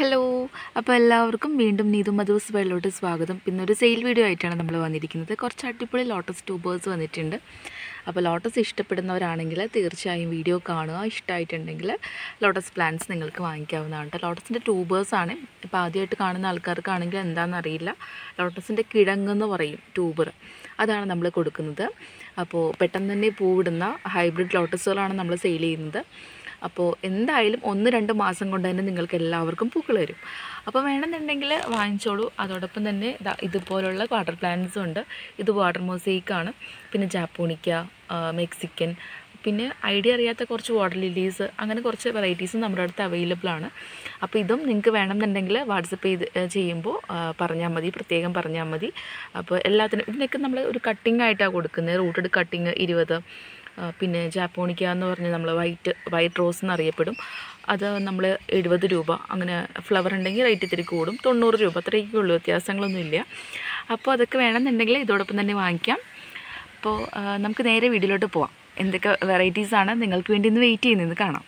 Hello, അപ്പോൾ എല്ലാവർക്കും വീണ്ടും നീതു മധുസ് വേൾഡിലോട്ട് സ്വാഗതം. പിന്നെ ഒരു സെയിൽ വീഡിയോ ആയിട്ടാണ് നമ്മൾ വന്നിരിക്കുന്നത്. കുറച്ച് അടിപൊളി ലോട്ടസ് ട്യൂബേഴ്സ് വന്നിട്ടുണ്ട്. അപ്പോൾ ലോട്ടസ് ഇഷ്ടപ്പെടുന്നവരാണെങ്കിൽ തീർച്ചയായും വീഡിയോ കാണുക. ഇഷ്ടമായിട്ടുണ്ടെങ്കിൽ ലോട്ടസ് പ്ലാന്റ്സ് നിങ്ങൾക്ക് വാങ്ങിക്കാവുന്നതാണ്. ലോട്ടസിൻ്റെ ട്യൂബേഴ്സാണ്. ഇപ്പോൾ ആദ്യമായിട്ട് കാണുന്ന ആൾക്കാർക്കാണെങ്കിൽ എന്താണെന്നറിയില്ല, ലോട്ടസിൻ്റെ കിഴങ്ങെന്ന് പറയും, ട്യൂബർ, അതാണ് നമ്മൾ കൊടുക്കുന്നത്. അപ്പോൾ പെട്ടെന്ന് തന്നെ പൂവിടുന്ന ഹൈബ്രിഡ് ലോട്ടസുകളാണ് നമ്മൾ സെയിൽ ചെയ്യുന്നത്. അപ്പോൾ എന്തായാലും 1-2 മാസം കൊണ്ട് തന്നെ നിങ്ങൾക്ക് എല്ലാവർക്കും പൂക്കൾ വരും. അപ്പോൾ വേണമെന്നുണ്ടെങ്കിൽ വാങ്ങിച്ചോളൂ. അതോടൊപ്പം തന്നെ ഇതുപോലുള്ള വാട്ടർ പ്ലാന്റ്സും ഉണ്ട്. ഇത് വാട്ടർ മൊസൈക്കാണ്. പിന്നെ ജാപ്പോണിക്ക, മെക്സിക്കൻ, പിന്നെ ഐഡിയ അറിയാത്ത കുറച്ച് വാട്ടർ ലില്ലീസ്, അങ്ങനെ കുറച്ച് വെറൈറ്റീസും നമ്മുടെ അടുത്ത് അവൈലബിൾ ആണ്. അപ്പോൾ ഇതും നിങ്ങൾക്ക് വേണമെന്നുണ്ടെങ്കിൽ വാട്സപ്പ് ചെയ്യുമ്പോൾ പറഞ്ഞാൽ മതി, പ്രത്യേകം പറഞ്ഞാൽ മതി. അപ്പോൾ എല്ലാത്തിനും ഇതിനൊക്കെ നമ്മൾ ഒരു കട്ടിംഗ് ആയിട്ടാണ് കൊടുക്കുന്നത്. റൂട്ടഡ് കട്ടിങ് 20, പിന്നെ ജാപ്പോണിക്ക എന്ന് പറഞ്ഞ് നമ്മൾ വൈറ്റ് റോസ് എന്നറിയപ്പെടും, അത് നമ്മൾ 70 രൂപ. അങ്ങനെ ഫ്ലവർ ഉണ്ടെങ്കിൽ റേറ്റ് ഇത്തിരി കൂടും, 90 രൂപ, അത്രയൊക്കെ ഉള്ളൂ, വ്യത്യാസങ്ങളൊന്നുമില്ല. അപ്പോൾ അതൊക്കെ വേണമെന്നുണ്ടെങ്കിൽ ഇതോടൊപ്പം തന്നെ വാങ്ങിക്കാം. അപ്പോൾ നമുക്ക് നേരെ വീഡിയോയിലോട്ട് പോവാം. എന്തൊക്കെ വെറൈറ്റീസാണ് നിങ്ങൾക്ക് വേണ്ടി ഇന്ന് വെയിറ്റ് ചെയ്യുന്നത് കാണാം.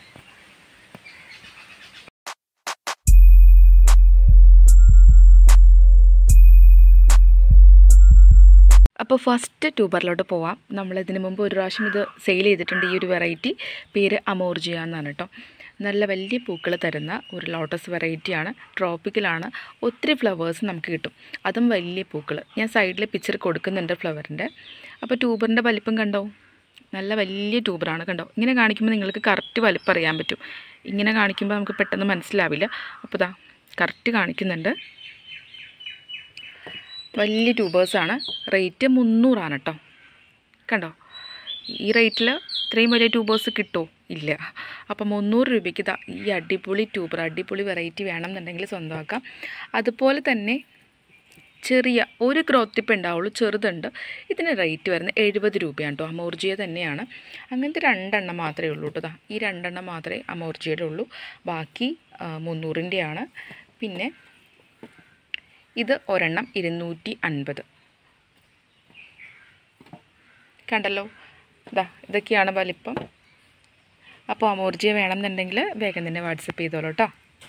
അപ്പോൾ ഫസ്റ്റ് ട്യൂബറിലോട്ട് പോവാം. നമ്മളിതിന് മുമ്പ് ഒരു പ്രാവശ്യം ഇത് സെയിൽ ചെയ്തിട്ടുണ്ട്. ഈ ഒരു വെറൈറ്റി പേര് അമോർജിയ എന്നാണ് കേട്ടോ. നല്ല വലിയ പൂക്കൾ തരുന്ന ഒരു ലോട്ടസ് വെറൈറ്റിയാണ്. ട്രോപ്പിക്കലാണ്. ഒത്തിരി ഫ്ലവേഴ്സ് നമുക്ക് കിട്ടും, അതും വലിയ പൂക്കൾ. ഞാൻ സൈഡിൽ പിക്ചർ കൊടുക്കുന്നുണ്ട് ഫ്ലവറിൻ്റെ. അപ്പോൾ ട്യൂബറിൻ്റെ വലിപ്പം കണ്ടോ, നല്ല വലിയ ട്യൂബറാണ് കണ്ടോ. ഇങ്ങനെ കാണിക്കുമ്പോൾ നിങ്ങൾക്ക് കറക്റ്റ് വലിപ്പം അറിയാൻ പറ്റും. ഇങ്ങനെ കാണിക്കുമ്പോൾ നമുക്ക് പെട്ടെന്ന് മനസ്സിലാവില്ല. അപ്പോൾ ഇതാ കറക്റ്റ് കാണിക്കുന്നുണ്ട്. വലിയ ട്യൂബേഴ്സാണ്. റേറ്റ് 300 കേട്ടോ. കണ്ടോ, ഈ റേറ്റിൽ ഇത്രയും വലിയ ട്യൂബേഴ്സ് കിട്ടുമോ? ഇല്ല. അപ്പോൾ 300 രൂപയ്ക്ക് ഇതാ ഈ അടിപൊളി ട്യൂബർ, അടിപൊളി വെറൈറ്റി വേണമെന്നുണ്ടെങ്കിൽ സ്വന്തമാക്കാം. അതുപോലെ തന്നെ ചെറിയ ഒരു ഗ്രോത്ത് ടിപ്പ് ഉണ്ടാവുള്ളൂ, ചെറുതുണ്ട്. ഇതിന് റേറ്റ് വരുന്നത് 70 രൂപയാണ് കേട്ടോ. അമോർജിയ തന്നെയാണ്. അങ്ങനത്തെ 2 എണ്ണം മാത്രമേ ഉള്ളൂ കേട്ടോ. ഈ 2 എണ്ണം മാത്രമേ അമോർജിയയുടെ ഉള്ളൂ, ബാക്കി 300-ൻ്റെയാണ്. പിന്നെ ഇത് ഒരെണ്ണം 250. കണ്ടല്ലോ, ഇതൊക്കെയാണ് വലിപ്പം. അപ്പോൾ അമോർജിയ വേണമെന്നുണ്ടെങ്കിൽ വേഗം തന്നെ വാട്സപ്പ് ചെയ്തോളൂ കേട്ടോ.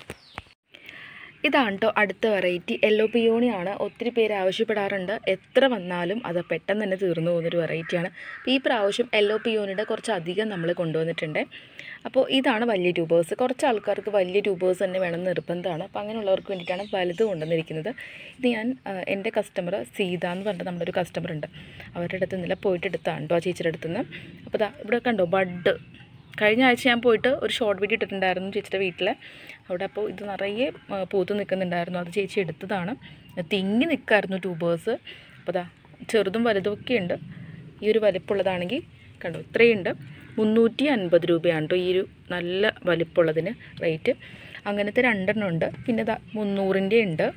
ഇതാണ് കേട്ടോ അടുത്ത വെറൈറ്റി. യെല്ലോ പിയോണിയാണ്. ഒത്തിരി പേര് ആവശ്യപ്പെടാറുണ്ട്. എത്ര വന്നാലും അത് പെട്ടെന്ന് തന്നെ തീർന്നു പോകുന്നൊരു വെറൈറ്റിയാണ്. അപ്പോൾ ഈ പ്രാവശ്യം യെല്ലോ പിയോണിയുടെ കുറച്ചധികം നമ്മൾ കൊണ്ടുവന്നിട്ടുണ്ട്. അപ്പോൾ ഇതാണ് വലിയ ട്യൂബേഴ്സ്. കുറച്ച് ആൾക്കാർക്ക് വലിയ ട്യൂബേഴ്സ് തന്നെ വേണമെന്ന് നിർബന്ധമാണ്. അപ്പോൾ അങ്ങനെയുള്ളവർക്ക് വേണ്ടിയിട്ടാണ് വലുത് കൊണ്ടുവന്നിരിക്കുന്നത്. ഇത് ഞാൻ എൻ്റെ കസ്റ്റമർ സീത എന്ന് പറഞ്ഞിട്ട് നമ്മുടെ ഒരു കസ്റ്റമർ ഉണ്ട്, അവരുടെ അടുത്ത് നിന്നില്ല പോയിട്ട് എടുത്താണ് കേട്ടോ, ആ ചേച്ചിയുടെ അടുത്ത് നിന്ന്. അപ്പോൾ ഇവിടെ കണ്ടോ ബഡ്. കഴിഞ്ഞ ആഴ്ച ഞാൻ പോയിട്ട് ഒരു ഷോർട്ട് വീഡിയോ ഇട്ടിട്ടുണ്ടായിരുന്നു ചേച്ചിയുടെ വീട്ടിൽ. അവിടെ അപ്പോൾ ഇത് നിറയെ പൂത്ത് നിൽക്കുന്നുണ്ടായിരുന്നു. അത് ചേച്ചി എടുത്തതാണ്. തിങ്ങി നിൽക്കായിരുന്നു ട്യൂബേഴ്സ്. അപ്പോൾ ചെറുതും വലുതും ഒക്കെ ഉണ്ട്. ഈ ഒരു വലിപ്പമുള്ളതാണെങ്കിൽ കണ്ടോ ഇത്രയുണ്ട്. 350 രൂപയാണ് കേട്ടോ ഈ ഒരു നല്ല വലിപ്പമുള്ളതിന് റേറ്റ്. അങ്ങനത്തെ 2 എണ്ണം ഉണ്ട്. പിന്നെ 300-ൻ്റെ ഉണ്ട്,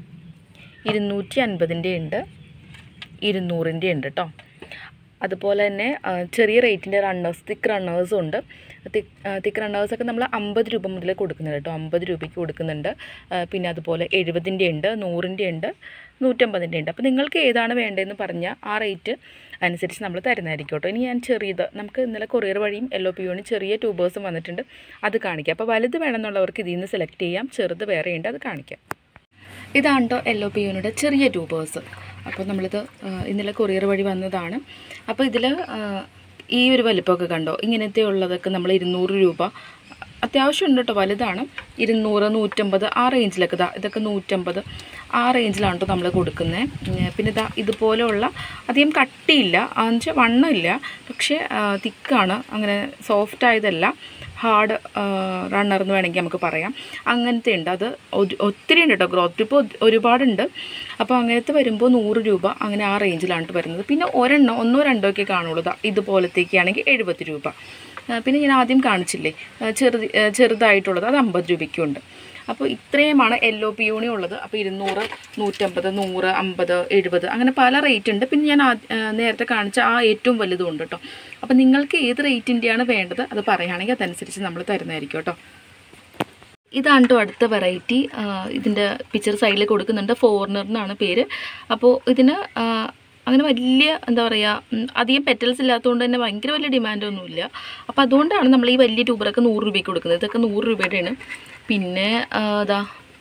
250-ൻ്റെ ഉണ്ട്, 200-ൻ്റെ ഉണ്ട് കേട്ടോ. അതുപോലെ തന്നെ ചെറിയ റേറ്റിൻ്റെ റണ്ണേഴ്സ്, തിക്ക് റണ്ണേഴ്സും ഉണ്ട്. തിക്ക് റണ്ണേഴ്സൊക്കെ നമ്മൾ 50 രൂപ മുതൽ കൊടുക്കുന്നുണ്ട് കേട്ടോ. 50 രൂപയ്ക്ക് കൊടുക്കുന്നുണ്ട്. പിന്നെ അതുപോലെ 70-ൻ്റെ ഉണ്ട്, 100-ൻ്റെ ഉണ്ട്, 150-ൻ്റെ ഉണ്ട്. അപ്പോൾ നിങ്ങൾക്ക് ഏതാണ് വേണ്ടതെന്ന് പറഞ്ഞാൽ ആ റേറ്റ് അനുസരിച്ച് നമ്മൾ തരുന്നതായിരിക്കും കേട്ടോ. ഇനി ഞാൻ ചെറിയത്, നമുക്ക് ഇന്നലെ കൊറിയർ വഴിയും യെല്ലോ പിയോണി ചെറിയ ട്യൂബേഴ്സും വന്നിട്ടുണ്ട്, അത് കാണിക്കാം. അപ്പോൾ വലുത് വേണമെന്നുള്ളവർക്ക് ഇതിൽ നിന്ന് സെലക്ട് ചെയ്യാം. ചെറുത് വേറെയുണ്ട്, അത് കാണിക്കാം. ഇതാണ് കേട്ടോ യെല്ലോ പിയോണിയുടെ ചെറിയ ട്യൂബേഴ്സ്. അപ്പോൾ നമ്മളിത് ഇന്നലെ കൊറിയർ വഴി വന്നതാണ്. അപ്പോൾ ഇതിൽ ഈ ഒരു വലിപ്പമൊക്കെ കണ്ടോ, ഇങ്ങനത്തെ ഉള്ളതൊക്കെ നമ്മൾ 200 രൂപ അത്യാവശ്യം ഉണ്ട് കേട്ടോ. വലുതാണ് 200, 150 ആ റേഞ്ചിലൊക്കെ. ഇതൊക്കെ 150 ആ റേഞ്ചിലാണ് കേട്ടോ നമ്മൾ കൊടുക്കുന്നത്. പിന്നെ ഇതുപോലെയുള്ള അധികം കട്ടിയില്ല, എന്നുവെച്ചാൽ വണ്ണമില്ല, പക്ഷേ തിക്കാണ്. അങ്ങനെ സോഫ്റ്റ് ആയതല്ല, ഹാർഡ് റണ്ണർ എന്ന് വേണമെങ്കിൽ നമുക്ക് പറയാം. അങ്ങനത്തെ ഉണ്ട്. അത് ഒത്തിരി ഉണ്ട് കേട്ടോ. ഗ്രോത്ത് ടിപ്പ് ഒരുപാടുണ്ട്. അപ്പോൾ അങ്ങനത്തെ വരുമ്പോൾ 100 രൂപ അങ്ങനെ ആ റേഞ്ചിലാണ് വരുന്നത്. പിന്നെ ഒരെണ്ണം 1-2 ഒക്കെ കാണുള്ളൂ. ഇതുപോലത്തേക്കാണെങ്കിൽ 70 രൂപ. പിന്നെ ഞാൻ ആദ്യം കാണിച്ചില്ലേ ചെറുതായിട്ടുള്ളത്, അത് 50 രൂപയ്ക്കുണ്ട്. അപ്പോൾ ഇത്രയുമാണ് യെല്ലോ പിയോണി ഉള്ളത്. അപ്പോൾ 200, 150, 100, 50, 70 അങ്ങനെ പല റേറ്റ് ഉണ്ട്. പിന്നെ ഞാൻ നേരത്തെ കാണിച്ച ആ ഏറ്റവും വലുതും ഉണ്ട് കേട്ടോ. അപ്പോൾ നിങ്ങൾക്ക് ഏത് റേറ്റിൻ്റെയാണ് വേണ്ടത് അത് പറയുകയാണെങ്കിൽ അതനുസരിച്ച് നമ്മൾ തരുന്നതായിരിക്കും കേട്ടോ. ഇതാണ് കേട്ടോ അടുത്ത വെറൈറ്റി. ഇതിൻ്റെ പിക്ചർ സൈഡിൽ കൊടുക്കുന്നുണ്ട്. ഫോറിനർ എന്നാണ് പേര്. അപ്പോൾ ഇതിന് അങ്ങനെ വലിയ എന്താ പറയുക, അധികം പെറ്റൽസ് ഇല്ലാത്തതുകൊണ്ട് തന്നെ ഭയങ്കര വലിയ ഡിമാൻഡൊന്നുമില്ല. അപ്പോൾ അതുകൊണ്ടാണ് നമ്മൾ ഈ വലിയ ട്യൂബറൊക്കെ 100 രൂപയ്ക്ക് കൊടുക്കുന്നത്. ഇതൊക്കെ 100 രൂപയുടെയാണ്. പിന്നെ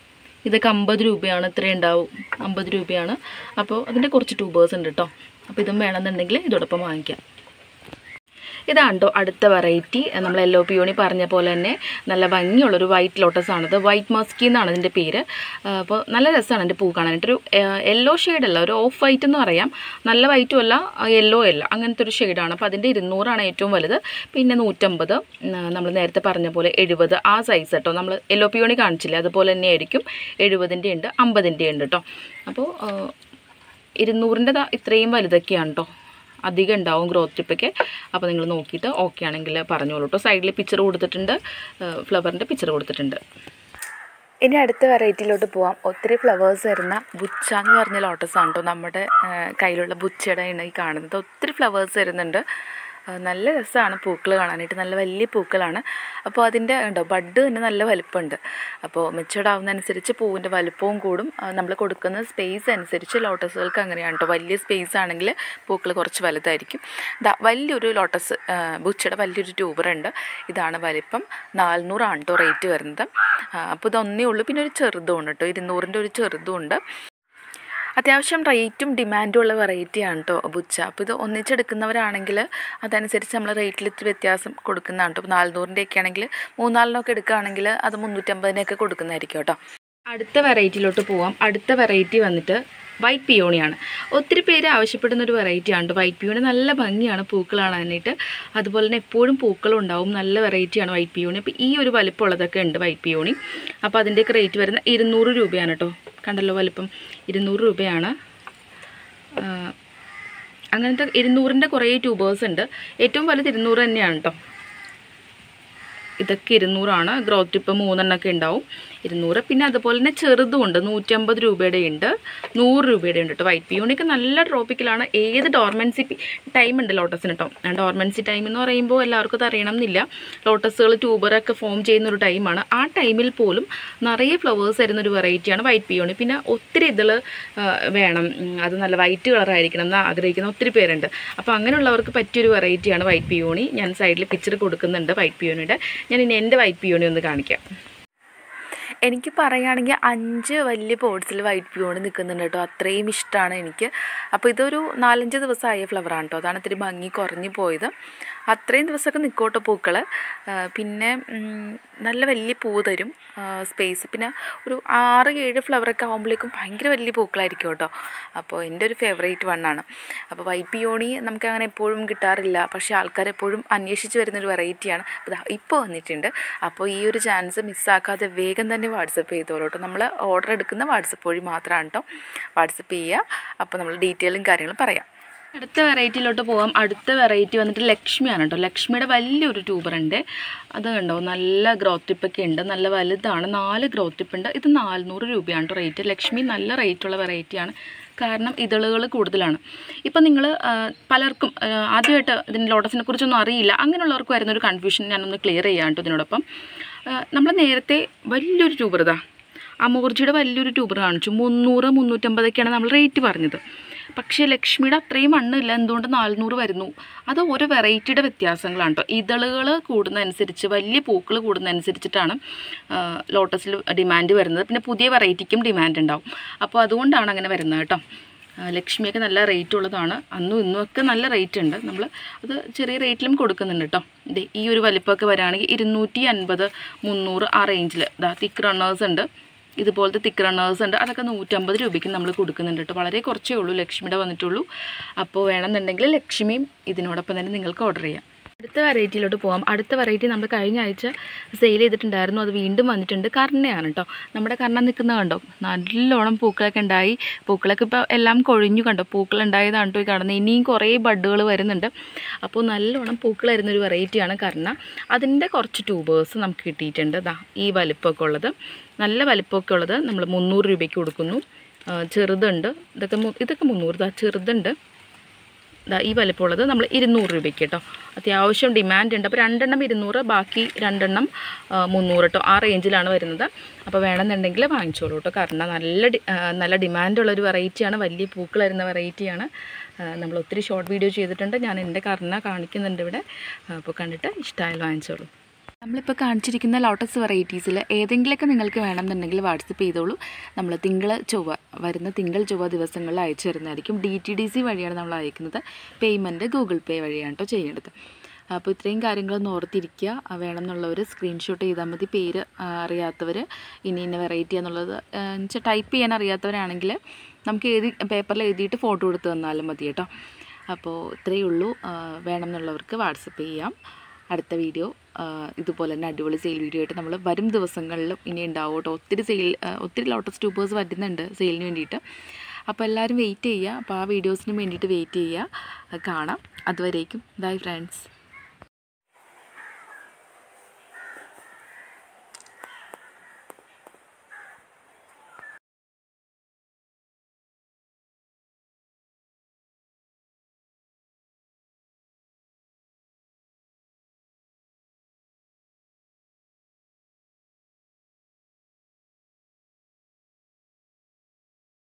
ഇതൊക്കെ 50 രൂപയാണ്, ഇത്രയും ഉണ്ടാവും, 50 രൂപയാണ്. അപ്പോൾ അതിൻ്റെ കുറച്ച് ട്യൂബേഴ്സ് ഉണ്ട് കേട്ടോ. അപ്പോൾ ഇതും വേണമെന്നുണ്ടെങ്കിൽ ഇതോടൊപ്പം വാങ്ങിക്കാം. ഇതാണ് കേട്ടോ അടുത്ത വെറൈറ്റി. നമ്മൾ യെല്ലോ പിയോണി പറഞ്ഞ പോലെ തന്നെ നല്ല ഭംഗിയുള്ളൊരു വൈറ്റ് ലോട്ടസ് ആണിത്. വൈറ്റ് മസ്കി എന്നാണ് ഇതിൻ്റെ പേര്. അപ്പോൾ നല്ല രസമാണ് എൻ്റെ പൂ കാണാനായിട്ടൊരു യെല്ലോ ഷെയ്ഡല്ല, ഒരു ഓഫ് വൈറ്റ് എന്ന് പറയാം. നല്ല വൈറ്റും അല്ല യെല്ലോ അല്ല, അങ്ങനത്തെ ഒരു ഷെയ്ഡാണ്. അപ്പോൾ അതിൻ്റെ 200 ഏറ്റവും വലുത്. പിന്നെ 150, നമ്മൾ നേരത്തെ പറഞ്ഞ പോലെ 70 ആ സൈസ് കേട്ടോ. നമ്മൾ യെല്ലോ പിയോണി കാണിച്ചില്ലേ, അതുപോലെ തന്നെ ആയിരിക്കും. 70-ൻ്റെ ഉണ്ട്, 50-ൻ്റെ ഉണ്ട് കേട്ടോ. അപ്പോൾ 200-ൻ്റെ ഇത്രയും വലുതൊക്കെയാണ് കേട്ടോ. അധികം ഉണ്ടാവും ഗ്രോത്ത് ടിപ്പൊക്കെ. അപ്പോൾ നിങ്ങൾ നോക്കിയിട്ട് ഓക്കെ ആണെങ്കിൽ പറഞ്ഞോളൂ കേട്ടോ. സൈഡിൽ പിക്ചർ കൊടുത്തിട്ടുണ്ട്, ഫ്ലവറിൻ്റെ പിക്ചർ കൊടുത്തിട്ടുണ്ട്. ഇനി അടുത്ത വെറൈറ്റിയിലോട്ട് പോവാം. ഒത്തിരി ഫ്ലവേഴ്സ് വരുന്ന ബുച്ച എന്ന് പറഞ്ഞ ലോട്ടസാണ് കേട്ടോ. നമ്മുടെ കയ്യിലുള്ള ബുച്ചയുടെ ഈ കാണുന്നത്. ഒത്തിരി ഫ്ലവേഴ്സ് വരുന്നുണ്ട്. നല്ല രസമാണ് പൂക്കൾ കാണാനായിട്ട്, നല്ല വലിയ പൂക്കളാണ്. അപ്പോൾ അതിൻ്റെ ഉണ്ടോ ബഡ് തന്നെ നല്ല വലുപ്പമുണ്ട്. അപ്പോൾ മെച്ചുവേർഡ് ആവുന്നതനുസരിച്ച് പൂവിൻ്റെ വലുപ്പവും കൂടും. നമ്മൾ കൊടുക്കുന്ന സ്പേസ് അനുസരിച്ച് ലോട്ടസുകൾക്ക് അങ്ങനെയാണ് കേട്ടോ. വലിയ സ്പേസ് ആണെങ്കിൽ പൂക്കൾ കുറച്ച് വലുതായിരിക്കും. വലിയൊരു ലോട്ടസ് ബുച്ചയുടെ വലിയൊരു ട്യൂബറുണ്ട്. ഇതാണ് വലിപ്പം. 400 ആണ് കേട്ടോ റേറ്റ് വരുന്നത്. അപ്പോൾ ഇതൊന്നേ ഉള്ളൂ. പിന്നെ ഒരു ചെറുതും ഉണ്ട് കേട്ടോ, 200-ൻ്റെ ഒരു ചെറുതും ഉണ്ട്. അത്യാവശ്യം റേറ്റും ഡിമാൻഡും ഉള്ള വെറൈറ്റിയാണ് കേട്ടോ ബുച്ച. അപ്പോൾ ഇത് ഒന്നിച്ചെടുക്കുന്നവരാണെങ്കിൽ അതനുസരിച്ച് നമ്മൾ റേറ്റിൽ ഇത്തിരി വ്യത്യാസം കൊടുക്കുന്നതാണ് കേട്ടോ. ഇപ്പോൾ 400-ൻ്റെ ആണെങ്കിൽ 3-4 എടുക്കുകയാണെങ്കിൽ അത് 350-നൊക്കെ കൊടുക്കുന്നതായിരിക്കും കേട്ടോ. അടുത്ത വെറൈറ്റിയിലോട്ട് പോവാം. അടുത്ത വെറൈറ്റി വന്നിട്ട് വൈറ്റ് പിയോണിയാണ്. ഒത്തിരി പേര് ആവശ്യപ്പെടുന്ന ഒരു വെറൈറ്റിയാണ് വൈറ്റ് പിയോണി. നല്ല ഭംഗിയാണ് പൂക്കൾ കാണാനായിട്ട്, അതുപോലെ തന്നെ എപ്പോഴും പൂക്കളും ഉണ്ടാവും. നല്ല വെറൈറ്റിയാണ് വൈറ്റ് പിയോണി. അപ്പോൾ ഈ ഒരു വലിപ്പമുള്ളതൊക്കെ ഉണ്ട് വൈറ്റ് പിയോണി. അപ്പോൾ അതിൻ്റെയൊക്കെ റേറ്റ് വരുന്ന 200 രൂപയാണ് കേട്ടോ. കണ്ടല്ലോ വലിപ്പം, 200 രൂപയാണ്. അങ്ങനത്തെ 200-ൻ്റെ കുറേ ട്യൂബേഴ്സ് ഉണ്ട്. ഏറ്റവും വലുത് 200 തന്നെയാണ് കേട്ടോ. ഇതൊക്കെ 200 ആണ്. ഗ്രോത്ത് ടിപ്പ് 3 ഉണ്ടാവും, 200. പിന്നെ അതുപോലെ തന്നെ ചെറുതും ഉണ്ട്, 150 രൂപയുടെ ഉണ്ട്, 100 രൂപയുടെ ഉണ്ട് കേട്ടോ. വൈറ്റ് പിയോണിക്ക് നല്ല ട്രോപ്പിക്കലാണ്. ഏത് ഡോർമൻസി ടൈം ഉണ്ട് ലോട്ടസിന് കേട്ടോ. ഡോർമൻസി ടൈം എന്ന് പറയുമ്പോൾ എല്ലാവർക്കും അത് അറിയണം എന്നില്ല. ലോട്ടസുകൾ ട്യൂബറൊക്കെ ഫോം ചെയ്യുന്നൊരു ടൈമാണ്. ആ ടൈമിൽ പോലും നിറയെ ഫ്ലവേഴ്സ് വരുന്നൊരു വെറൈറ്റിയാണ് വൈറ്റ് പിയോണി. പിന്നെ ഒത്തിരി ഇതിൽ വേണം, അത് നല്ല വൈറ്റ് കളറായിരിക്കണം എന്ന് ആഗ്രഹിക്കുന്ന ഒത്തിരി പേരുണ്ട്. അപ്പോൾ അങ്ങനെയുള്ളവർക്ക് പറ്റിയൊരു വെറൈറ്റിയാണ് വൈറ്റ് പിയോണി. ഞാൻ സൈഡിൽ പിക്ചർ കൊടുക്കുന്നുണ്ട് വൈറ്റ് പിയോണിയുടെ. ഞാൻ ഇനി എൻ്റെ വൈറ്റ് പിയോണി ഒന്ന് കാണിക്കാം. എനിക്ക് പറയുകയാണെങ്കിൽ 5 വലിയ പോട്ട്സിൽ വൈറ്റ് പിയോണി നിൽക്കുന്നുണ്ട് കേട്ടോ. അത്രയും ഇഷ്ടമാണ് എനിക്ക്. അപ്പോൾ ഇതൊരു 4-5 ദിവസമായ ഫ്ലവറാണ് കേട്ടോ. അതാണ് ഇത്തിരി ഭംഗി കുറഞ്ഞു പോയത്. അത്രയും ദിവസമൊക്കെ നിൽക്കോട്ടോ പൂക്കൾ. പിന്നെ നല്ല വലിയ പൂ തരും, സ്പേസ്. പിന്നെ ഒരു 6-7 ഫ്ലവറൊക്കെ ആകുമ്പോഴേക്കും ഭയങ്കര വലിയ പൂക്കളായിരിക്കും കേട്ടോ. അപ്പോൾ എൻ്റെ ഒരു ഫേവറേറ്റ് വണ്ണാണ്. അപ്പോൾ വൈറ്റ് പിയോണി നമുക്കങ്ങനെ എപ്പോഴും കിട്ടാറില്ല, പക്ഷേ ആൾക്കാർ എപ്പോഴും അന്വേഷിച്ച് വരുന്നൊരു വെറൈറ്റിയാണ്. ഇപ്പോൾ വന്നിട്ടുണ്ട്. അപ്പോൾ ഈ ഒരു ചാൻസ് മിസ്സാക്കാതെ വേഗം തന്നെ വാട്സപ്പ് ചെയ്തോളൂ കേട്ടോ. നമ്മൾ ഓർഡർ എടുക്കുന്ന വാട്സപ്പ് വഴി മാത്രമാണ് കേട്ടോ. വാട്സപ്പ് ചെയ്യുക. അപ്പോൾ നമ്മൾ ഡീറ്റെയിലും കാര്യങ്ങളും പറയാം. അടുത്ത വെറൈറ്റിയിലോട്ട് പോകാം. അടുത്ത വെറൈറ്റി വന്നിട്ട് ലക്ഷ്മിയാണ് കേട്ടോ. ലക്ഷ്മിയുടെ വലിയൊരു ട്യൂബറുണ്ട്. അത് കണ്ടോ, നല്ല ഗ്രോത്ത് ടിപ്പൊക്കെ ഉണ്ട്, നല്ല വലുതാണ്. 4 ഗ്രോത്ത് ടിപ്പ് ഉണ്ട്. ഇത് 400 രൂപയാണ് കേട്ടോ റേറ്റ്. ലക്ഷ്മി നല്ല റേറ്റുള്ള വെറൈറ്റിയാണ്, കാരണം ഇതളുകൾ കൂടുതലാണ്. ഇപ്പം നിങ്ങൾ പലർക്കും ആദ്യമായിട്ട് ഇതിൻ്റെ ലോട്ടസിനെ കുറിച്ചൊന്നും അറിയില്ല, അങ്ങനെയുള്ളവർക്ക് വരുന്നൊരു കൺഫ്യൂഷൻ ഞാനൊന്ന് ക്ലിയർ ചെയ്യാം കേട്ടോ ഇതിനോടൊപ്പം. നമ്മൾ നേരത്തെ വലിയൊരു ട്യൂബർ ഇതാ അമോർജിയുടെ വലിയൊരു ട്യൂബർ കാണിച്ചു. 300-350 നമ്മൾ റേറ്റ് പറഞ്ഞത്. പക്ഷേ ലക്ഷ്മിയുടെ അത്രയും മണ്ണില്ല, എന്തുകൊണ്ട് 400 വരുന്നു? അത് ഓരോ വെറൈറ്റിയുടെ വ്യത്യാസങ്ങളാണ് കേട്ടോ. ഇതളുകൾ കൂടുന്നതനുസരിച്ച്, വലിയ പൂക്കൾ കൂടുന്നതനുസരിച്ചിട്ടാണ് ലോട്ടസിൽ ഡിമാൻഡ് വരുന്നത്. പിന്നെ പുതിയ വെറൈറ്റിക്കും ഡിമാൻഡ് ഉണ്ടാവും. അപ്പോൾ അതുകൊണ്ടാണ് അങ്ങനെ വരുന്നത് കേട്ടോ. ലക്ഷ്മിയൊക്കെ നല്ല റേറ്റ് ഉള്ളതാണ്. അന്നും ഇന്നുമൊക്കെ നല്ല റേറ്റ് ഉണ്ട്. നമ്മൾ അത് ചെറിയ റേറ്റിലും കൊടുക്കുന്നുണ്ട് കേട്ടോ. ഇത് ഈ ഒരു വലിപ്പമൊക്കെ വരികയാണെങ്കിൽ 250, 300 ആ റേഞ്ചിൽ. ഇതാ തിക്ക് റണ്ണേഴ്സ് ഉണ്ട്, ഇതുപോലത്തെ തിക്ക് റണ്ണേഴ്സ് ഉണ്ട്. അതൊക്കെ 150 രൂപയ്ക്ക് നമ്മൾ കൊടുക്കുന്നുണ്ട് കേട്ടോ. വളരെ കുറച്ചേ ഉള്ളൂ ലക്ഷ്മിയുടെ വന്നിട്ടുള്ളൂ. അപ്പോൾ വേണമെന്നുണ്ടെങ്കിൽ ലക്ഷ്മിയും ഇതിനോടൊപ്പം തന്നെ നിങ്ങൾക്ക് ഓർഡർ ചെയ്യാം. അടുത്ത വെറൈറ്റിയിലോട്ട് പോകാം. അടുത്ത വെറൈറ്റി നമ്മൾ കഴിഞ്ഞ ആഴ്ച സെയിൽ ചെയ്തിട്ടുണ്ടായിരുന്നു, അത് വീണ്ടും വന്നിട്ടുണ്ട്. കർണയാണ് കേട്ടോ. നമ്മുടെ കർണ നിൽക്കുന്നത് കണ്ടോ, നല്ലോണം പൂക്കളൊക്കെ ഉണ്ടായി. പൂക്കളൊക്കെ ഇപ്പോൾ എല്ലാം കൊഴിഞ്ഞു കണ്ടോ, പൂക്കളുണ്ടായതാണ് കേട്ടോ ഈ കാണുന്നത്. ഇനിയും കുറേ ബഡുകൾ വരുന്നുണ്ട്. അപ്പോൾ നല്ലോണം പൂക്കൾ വരുന്നൊരു വെറൈറ്റിയാണ് കർണ. അതിൻ്റെ കുറച്ച് ട്യൂബേഴ്സ് നമുക്ക് കിട്ടിയിട്ടുണ്ട്. ഈ വലിപ്പമൊക്കെ ഉള്ളത്, നല്ല വലിപ്പമൊക്കെ ഉള്ളത് നമ്മൾ 300 രൂപയ്ക്ക് കൊടുക്കുന്നു. ചെറുതുണ്ട്, ഇതൊക്കെ 300. ചെറുതുണ്ട് ഈ വലിപ്പമുള്ളത് നമ്മൾ 200 രൂപയ്ക്ക് കേട്ടോ. അത്യാവശ്യം ഡിമാൻഡ് ഉണ്ട്. അപ്പോൾ 2 എണ്ണം 200, ബാക്കി 2 എണ്ണം 300 കേട്ടോ. ആ റേഞ്ചിലാണ് വരുന്നത്. അപ്പോൾ വേണമെന്നുണ്ടെങ്കിൽ വാങ്ങിച്ചോളൂ കേട്ടോ. കാരണം നല്ല ഡിമാൻഡുള്ളൊരു വെറൈറ്റിയാണ്, വലിയ പൂക്കൾ വരുന്ന വെറൈറ്റിയാണ്. നമ്മൾ ഒത്തിരി ഷോർട്ട് വീഡിയോ ചെയ്തിട്ടുണ്ട്. ഞാൻ എൻ്റെ കർണ കാണിക്കുന്നുണ്ട് ഇവിടെ. അപ്പോൾ കണ്ടിട്ട് ഇഷ്ടമായാലും വാങ്ങിച്ചോളൂ. നമ്മളിപ്പോൾ കാണിച്ചിരിക്കുന്ന ലോട്ടസ് വെറൈറ്റീസിൽ ഏതെങ്കിലുമൊക്കെ നിങ്ങൾക്ക് വേണമെന്നുണ്ടെങ്കിൽ വാട്സപ്പ് ചെയ്തോളൂ. നമ്മൾ വരുന്ന തിങ്കൾ ചൊവ്വ ദിവസങ്ങളിൽ അയച്ചു തരുന്നതായിരിക്കും. DTDC വഴിയാണ് നമ്മൾ അയക്കുന്നത്. പേയ്മെൻറ്റ് ഗൂഗിൾ പേ വഴിയാണ് കേട്ടോ ചെയ്യേണ്ടത്. അപ്പോൾ ഇത്രയും കാര്യങ്ങളൊന്ന് ഓർത്തിരിക്കുക. വേണമെന്നുള്ളവർ സ്ക്രീൻഷോട്ട് ചെയ്താൽ മതി. പേര് അറിയാത്തവർ ഇന്ന വെറൈറ്റി എന്നുള്ളത് ടൈപ്പ് ചെയ്യാൻ അറിയാത്തവരാണെങ്കിൽ നമുക്ക് പേപ്പറിൽ എഴുതിയിട്ട് ഫോട്ടോ എടുത്ത് തന്നാലും മതി കേട്ടോ. അപ്പോൾ ഇത്രയേ ഉള്ളൂ. വേണമെന്നുള്ളവർക്ക് വാട്സപ്പ് ചെയ്യാം. അടുത്ത വീഡിയോ ഇതുപോലെ തന്നെ അടിപൊളി സെയിൽ വീഡിയോ ആയിട്ട് നമ്മൾ വരും ദിവസങ്ങളിലും ഇനി ഉണ്ടാവും കേട്ടോ. ഒത്തിരി ലോട്ടസ് ട്യൂബേഴ്സ് വരുന്നുണ്ട് സെയിലിന് വേണ്ടിയിട്ട്. അപ്പോൾ എല്ലാവരും വെയിറ്റ് ചെയ്യുക. അപ്പോൾ ആ വീഡിയോസിന് വേണ്ടിയിട്ട് വെയിറ്റ് ചെയ്യുക. കാണാം. അതുവരേക്കും ബൈ ഫ്രണ്ട്സ്.